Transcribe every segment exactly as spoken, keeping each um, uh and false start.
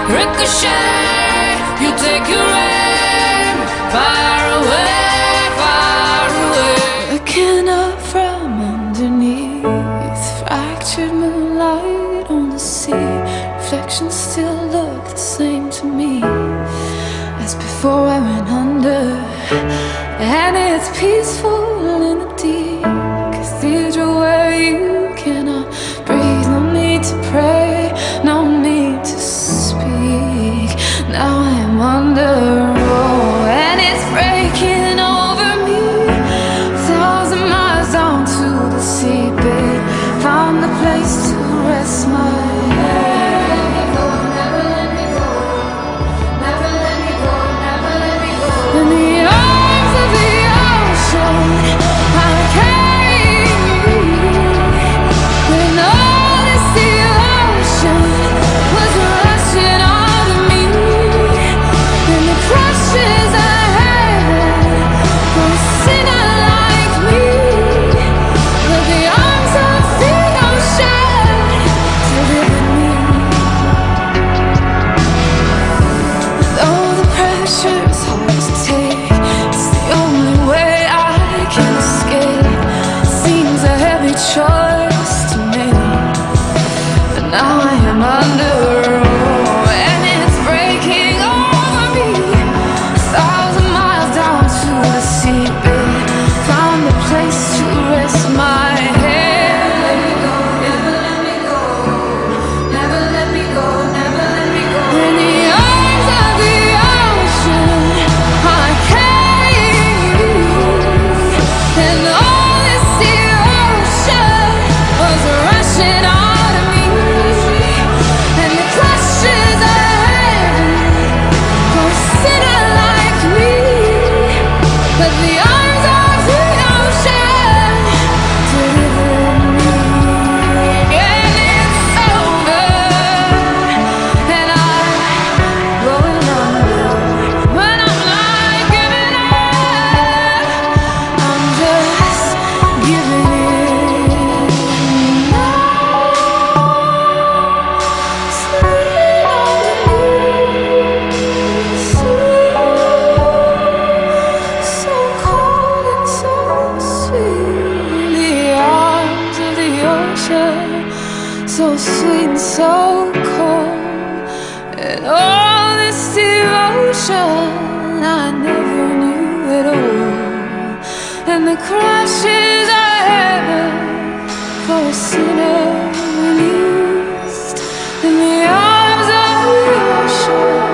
Ricochet, you take your aim, far away, far away. Looking up from underneath, fractured moonlight on the sea. Reflections still look the same to me as before I went under. And it's peaceful in the deep cathedral where you cannot breathe. No need to pray, no need to speak. Now I am under, oh, and it's breaking over me. A thousand miles down to the seabed, found a place to rest my head. Choice to me, but now I am under, oh, and it's breaking over me. A thousand miles down to the seabed, found a place to rest my head. Never let me go, never let me go, never let me go. In the arms of the ocean, I carry you, and all this sea was rushing out of me, and the clutches of heaven for a sinner like me. But the arms of the ocean delivered me, and it's over, and I'm going under. But I'm not giving up, I'm just giving in. So sweet and so cold, and all this devotion I never knew at all. And the crashes I had for a sinner released in the arms of the ocean.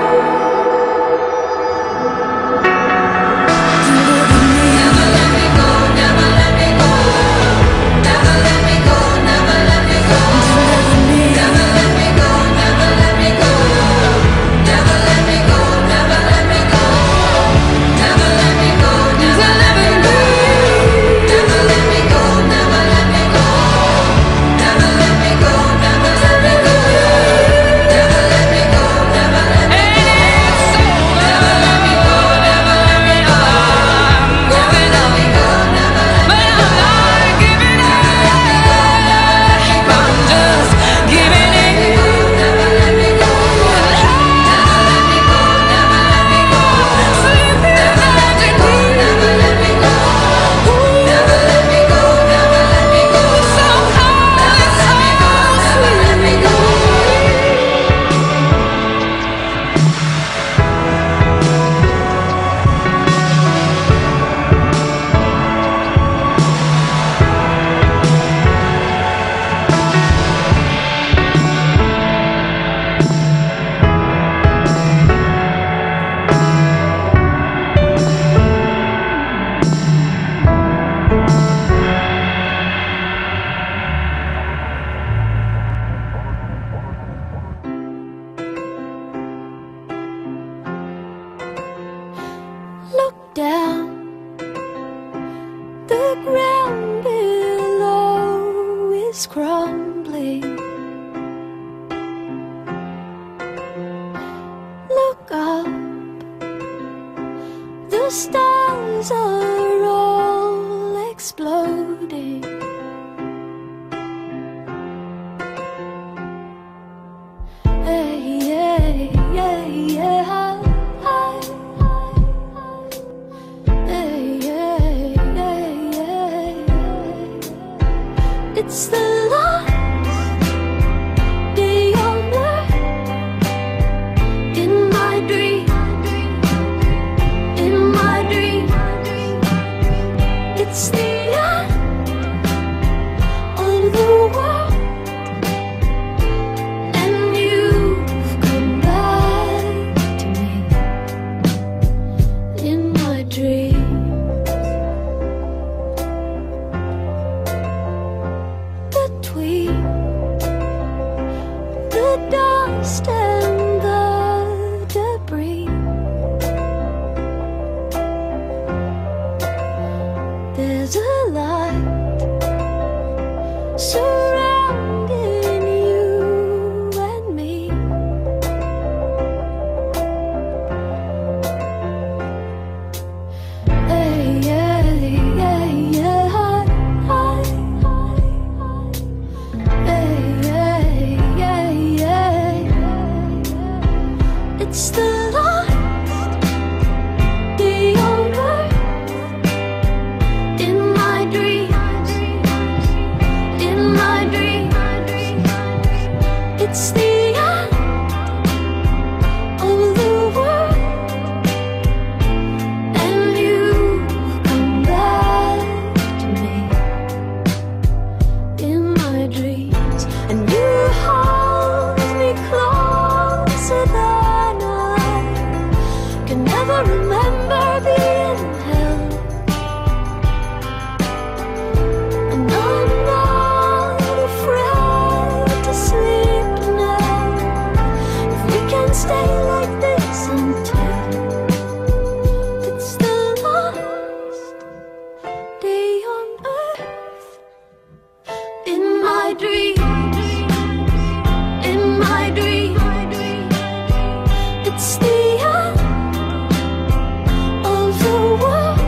Down, the ground below is crumbling. Look up, the stars are all exploding. Hey, hey. me the dust and the debris. There's a light surrounding you and me. Hey, yeah, yeah, yeah, hi, hi, hi, hi. Hey, yeah, yeah, yeah. It's the last day on earth. In my dreams, in my dreams, it's the end of the world, and you come back to me in my dreams, and you hold me closer than I can never remember being held. And I'm not afraid to sleep now, if we can stay like this until it's the last day on earth. In my dreams, in my dreams, it's the end of the world,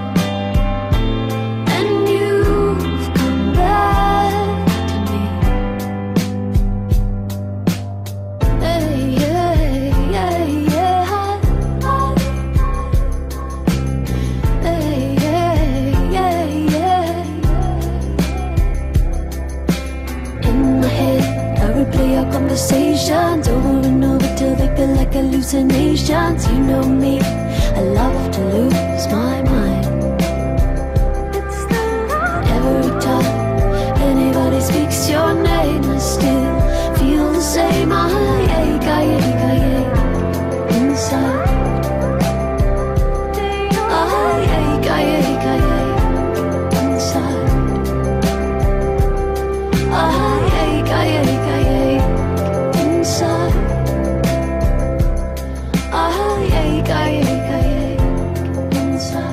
and you've come back to me. Hey, yeah, yeah, yeah, hi, hi. Hey, yeah, yeah, yeah. In my head, I replay our conversations over and over till they feel like hallucinations. You know me, I love to lose my mind. Every time anybody speaks your name, I still feel the same. I ache, I ache, I ache inside. I ache, I ache, I ache inside. I ache, I ache, I ache inside. I ache, I ache, I ache inside.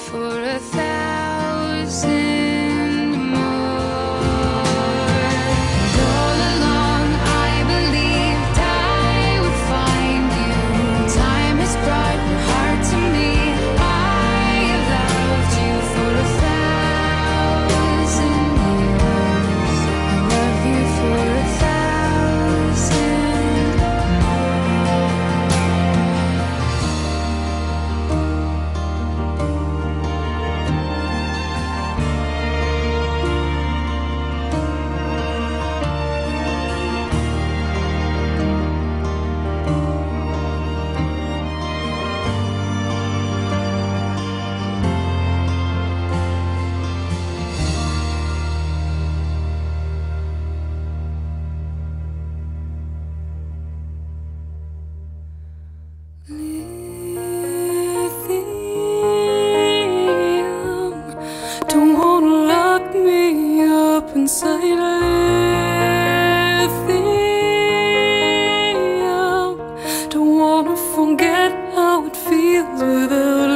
for a thousand more. And all along I believed I would find you. Time has brought your heart to me. I loved you for a thousand years. I love you for a thousand more. Lithium, don't wanna lock me up inside lithium. Don't wanna forget how it feels without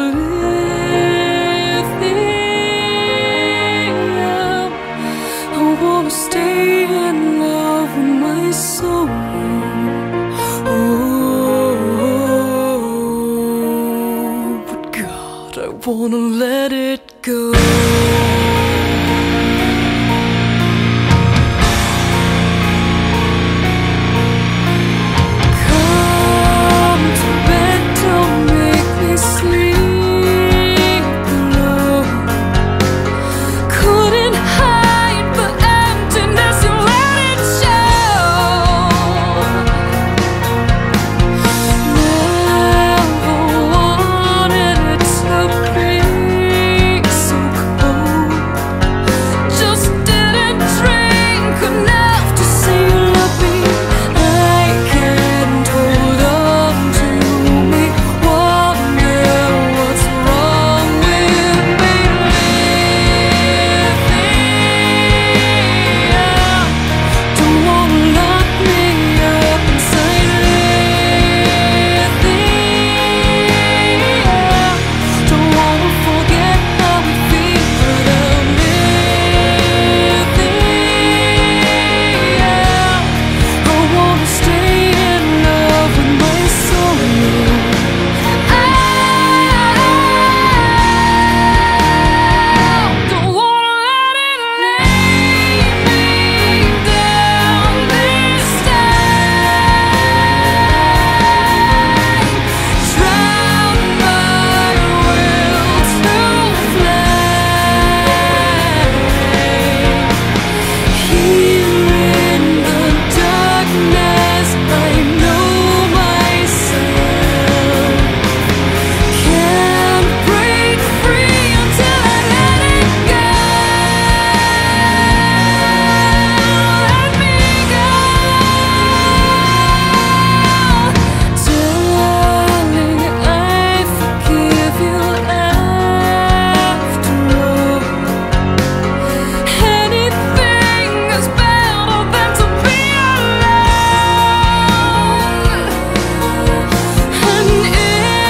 lithium. I wanna stay in love with my soul. I wanna let it go. Come to bed, don't make me sleep alone. Couldn't hide the emptiness and let it show. Never wanted it to be so cold. Just didn't drink enough to say you love me. I can't hold on to me. Wonder what's wrong with me. Lithium, don't wanna lock me up inside lithium. Don't wanna forget how it feels without lithium. I wanna stay in love with my soul. I don't wanna let it lay me down this time. Drown my will to fly. Here in the darkness, I know myself. Can't break free until I let it go. Let me go. Darling, I forgive you after all. Anything is better than to be alone. And in the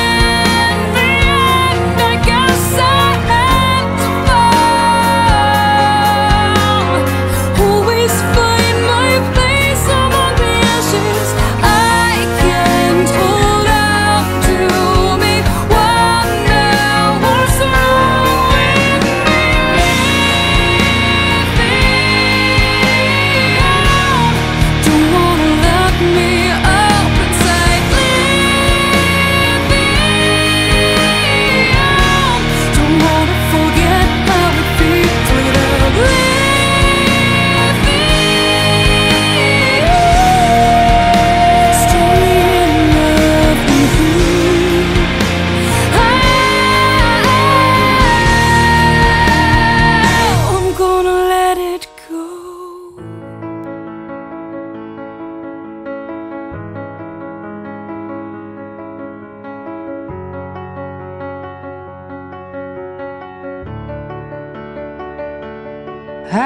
end, I guess I had to fall. Always find my place among the ashes. I can't hold on to me. Wonder what's wrong with me. Lithium, don't wanna lock me up inside lithium. Don't wanna forget how it feels without lithium. Stay in love with you. I'm gonna let it go. I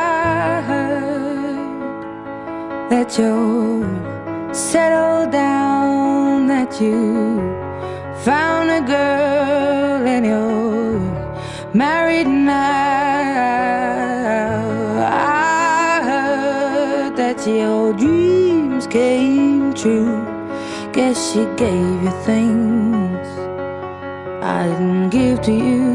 heard that you're settled down, that you found a girl and you're married now. I heard that your dreams came true. Guess she gave you things I didn't give to you.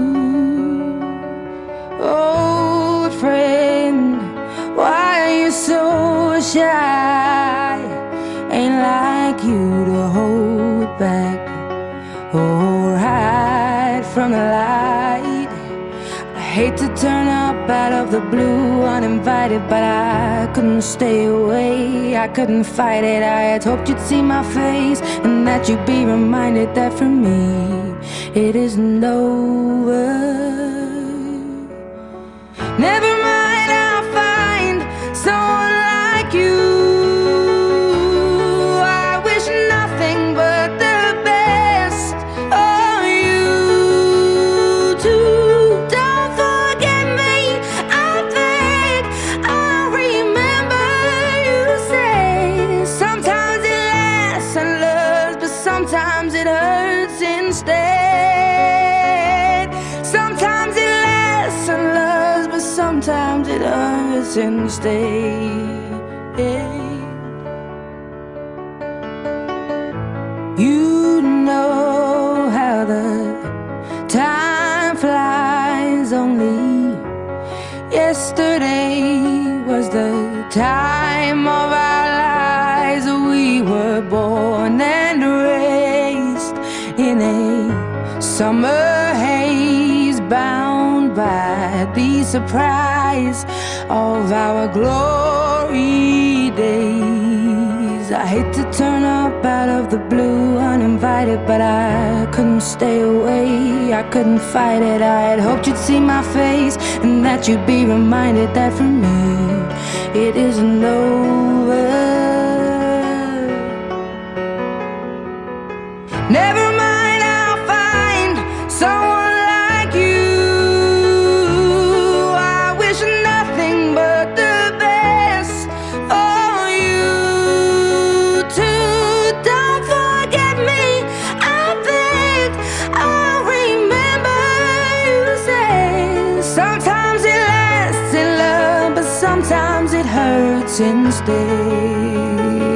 Old friend, why are you so shy? Ain't like you to hold back or hide from the light. I hate to turn up out of the blue uninvited, but I couldn't stay away, I couldn't fight it. I had hoped you'd see my face and that you'd be reminded that for me it isn't over. Never mind, I'll find someone like you. I wish nothing but the best of you too. Don't forget me, I beg. I remember you say sometimes it lasts and loves, but sometimes it hurts instead. Sometimes it lasts and loves, but sometimes it hurts instead. You know how the time flies. Only yesterday was the time of our lives. We were born and raised in a summer haze, bound by the surprise of our glory days. I hate to turn up out of the blue uninvited, but I couldn't stay away, I couldn't fight it. I had hoped you'd see my face and that you'd be reminded that for me it isn't over. Never mind, I'll find someone like you. I wish nothing but the best for you too. Don't forget me, I beg. I remember you say sometimes it lasts in love, but sometimes it hurts instead.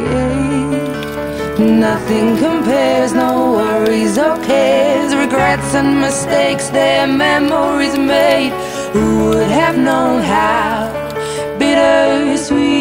Nothing compares, no worries or cares, regrets and mistakes, their memories made. Who would have known how bittersweet